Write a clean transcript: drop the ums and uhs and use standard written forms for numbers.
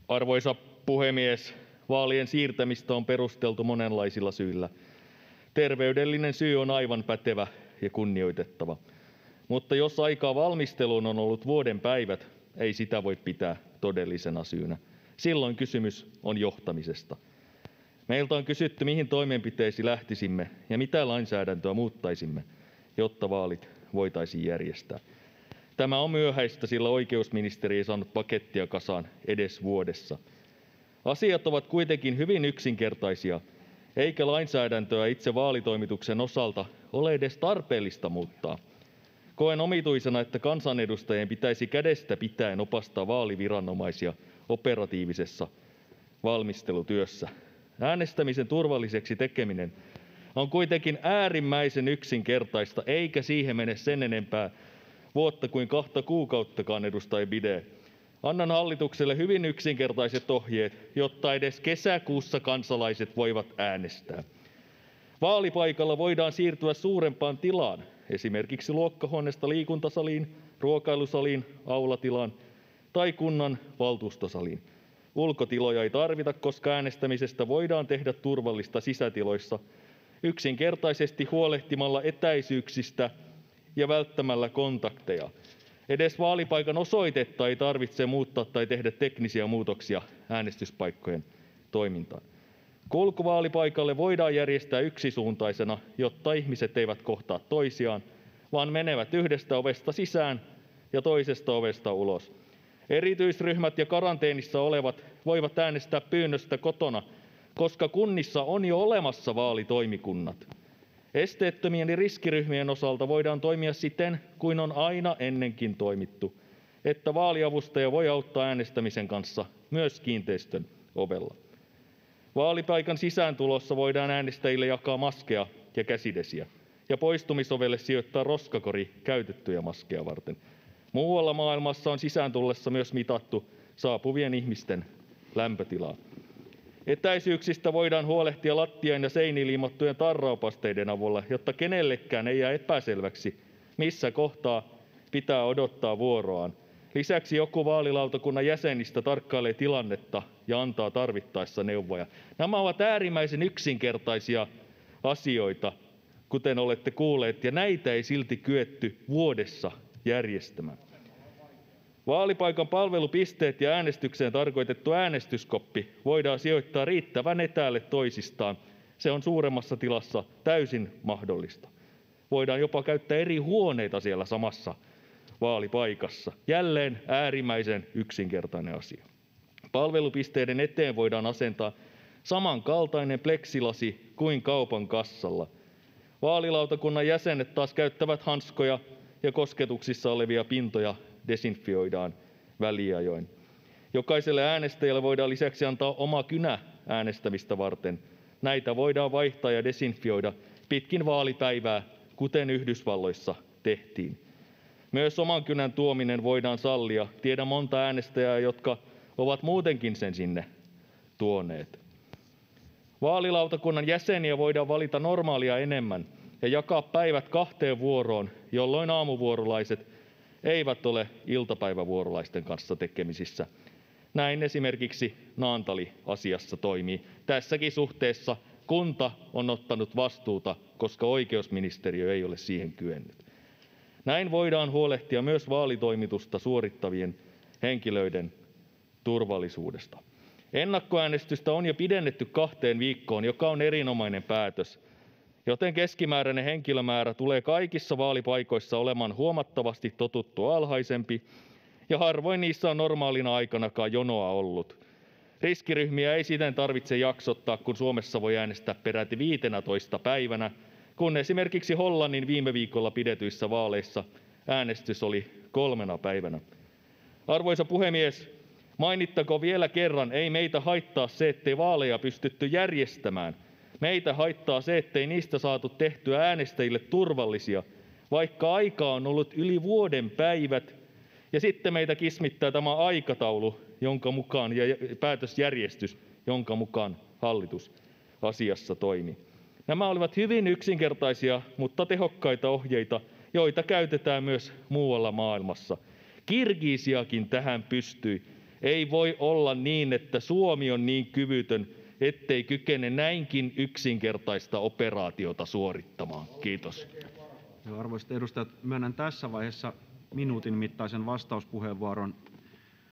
Arvoisa puhemies! Vaalien siirtämistä on perusteltu monenlaisilla syillä. Terveydellinen syy on aivan pätevä ja kunnioitettava, mutta jos aikaa valmisteluun on ollut vuoden päivät, ei sitä voi pitää todellisena syynä. Silloin kysymys on johtamisesta. Meiltä on kysytty, mihin toimenpiteisiin lähtisimme ja mitä lainsäädäntöä muuttaisimme, jotta vaalit voitaisiin järjestää. Tämä on myöhäistä, sillä oikeusministeri ei saanut pakettia kasaan edes vuodessa. Asiat ovat kuitenkin hyvin yksinkertaisia, eikä lainsäädäntöä itse vaalitoimituksen osalta ole edes tarpeellista muuttaa. Koen omituisena, että kansanedustajien pitäisi kädestä pitäen opastaa vaaliviranomaisia operatiivisessa valmistelutyössä. Äänestämisen turvalliseksi tekeminen on kuitenkin äärimmäisen yksinkertaista, eikä siihen mene sen enempää vuotta kuin 2 kuukauttakaan, edustaja Biaudet. Annan hallitukselle hyvin yksinkertaiset ohjeet, jotta edes kesäkuussa kansalaiset voivat äänestää. Vaalipaikalla voidaan siirtyä suurempaan tilaan, esimerkiksi luokkahuoneesta liikuntasaliin, ruokailusaliin, aulatilaan tai kunnan valtuustosaliin. Ulkotiloja ei tarvita, koska äänestämisestä voidaan tehdä turvallista sisätiloissa yksinkertaisesti huolehtimalla etäisyyksistä ja välttämällä kontakteja. Edes vaalipaikan osoitetta ei tarvitse muuttaa tai tehdä teknisiä muutoksia äänestyspaikkojen toimintaan. Kulku vaalipaikalle voidaan järjestää yksisuuntaisena, jotta ihmiset eivät kohtaa toisiaan, vaan menevät yhdestä ovesta sisään ja toisesta ovesta ulos. Erityisryhmät ja karanteenissa olevat voivat äänestää pyynnöstä kotona, koska kunnissa on jo olemassa vaalitoimikunnat. Esteettömien ja riskiryhmien osalta voidaan toimia siten kuin on aina ennenkin toimittu, että vaaliavustaja voi auttaa äänestämisen kanssa myös kiinteistön ovella. Vaalipaikan sisääntulossa voidaan äänestäjille jakaa maskeja ja käsidesiä ja poistumisovelle sijoittaa roskakori käytettyjä maskeja varten. Muualla maailmassa on sisääntullessa myös mitattu saapuvien ihmisten lämpötilaa. Etäisyyksistä voidaan huolehtia lattiaan ja seiniin liimattujen tarraopasteiden avulla, jotta kenellekään ei jää epäselväksi, missä kohtaa pitää odottaa vuoroaan. Lisäksi joku vaalilautakunnan jäsenistä tarkkailee tilannetta ja antaa tarvittaessa neuvoja. Nämä ovat äärimmäisen yksinkertaisia asioita, kuten olette kuulleet, ja näitä ei silti kyetty vuodessa järjestämään. Vaalipaikan palvelupisteet ja äänestykseen tarkoitettu äänestyskoppi voidaan sijoittaa riittävän etäälle toisistaan. Se on suuremmassa tilassa täysin mahdollista. Voidaan jopa käyttää eri huoneita siellä samassa vaalipaikassa. Jälleen äärimmäisen yksinkertainen asia. Palvelupisteiden eteen voidaan asentaa samankaltainen pleksilasi kuin kaupan kassalla. Vaalilautakunnan jäsenet taas käyttävät hanskoja ja kosketuksissa olevia pintoja desinfioidaan väliajoin. Jokaiselle äänestäjälle voidaan lisäksi antaa oma kynä äänestämistä varten. Näitä voidaan vaihtaa ja desinfioida pitkin vaalipäivää, kuten Yhdysvalloissa tehtiin. Myös oman kynän tuominen voidaan sallia. Tiedän monta äänestäjää, jotka ovat muutenkin sen sinne tuoneet. Vaalilautakunnan jäseniä voidaan valita normaalia enemmän ja jakaa päivät 2 vuoroon, jolloin aamuvuorolaiset eivät ole iltapäivävuorolaisten kanssa tekemisissä. Näin esimerkiksi Naantali-asiassa toimii. Tässäkin suhteessa kunta on ottanut vastuuta, koska oikeusministeriö ei ole siihen kyennyt. Näin voidaan huolehtia myös vaalitoimitusta suorittavien henkilöiden turvallisuudesta. Ennakkoäänestystä on jo pidennetty 2 viikkoon, joka on erinomainen päätös, joten keskimääräinen henkilömäärä tulee kaikissa vaalipaikoissa olemaan huomattavasti totuttua alhaisempi, ja harvoin niissä on normaalina aikanakaan jonoa ollut. Riskiryhmiä ei siten tarvitse jaksottaa, kun Suomessa voi äänestää peräti 15 päivänä, kun esimerkiksi Hollannin viime viikolla pidetyissä vaaleissa äänestys oli 3 päivänä. Arvoisa puhemies, mainittakoon vielä kerran, ei meitä haittaa se, ettei vaaleja pystytty järjestämään. Meitä haittaa se, ettei niistä saatu tehtyä äänestäjille turvallisia, vaikka aikaa on ollut yli vuoden päivät, ja sitten meitä kismittää tämä aikataulu jonka mukaan, ja päätösjärjestys, jonka mukaan hallitus asiassa toimi. Nämä olivat hyvin yksinkertaisia, mutta tehokkaita ohjeita, joita käytetään myös muualla maailmassa. Kirgisiakin tähän pystyi. Ei voi olla niin, että Suomi on niin kyvytön, ettei kykene näinkin yksinkertaista operaatiota suorittamaan. — Kiitos. Arvoisat edustajat, myönnän tässä vaiheessa minuutin mittaisen vastauspuheenvuoron